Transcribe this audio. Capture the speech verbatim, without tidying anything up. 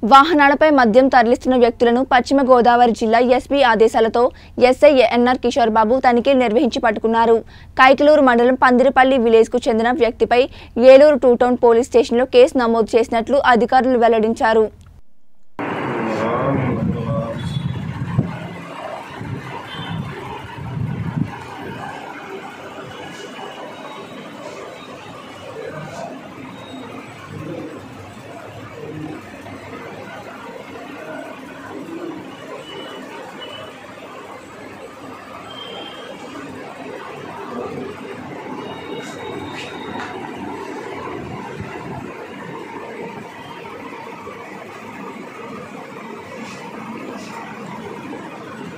వాహనాలపై మద్యం తరలిస్తున్న వ్యక్తులను పశ్చిమ గోదావరి జిల్లా ఎస్పీ ఆదేశాలతో ఎస్ఐ ఎన్ఆర్ కిషోర్ బాబు తనిఖీలు నిర్వహించి పట్టుకున్నారు. కైకలూరు మండలం పందిరిపల్లి విలేజ్ కు చెందిన వ్యక్తిపై ఏలూరు టూ టౌన్ పోలీస్ స్టేషన్లో కేసు నమోదు చేసినట్లు అధికారులు వెల్లడించారు.